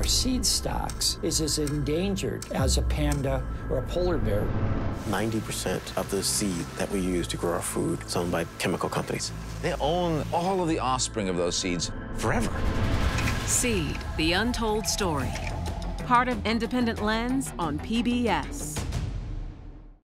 seed stocks is as endangered as a panda or a polar bear. 90% of the seed that we use to grow our food is owned by chemical companies. They own all of the offspring of those seeds forever. Seed, the Untold Story. Part of Independent Lens on PBS.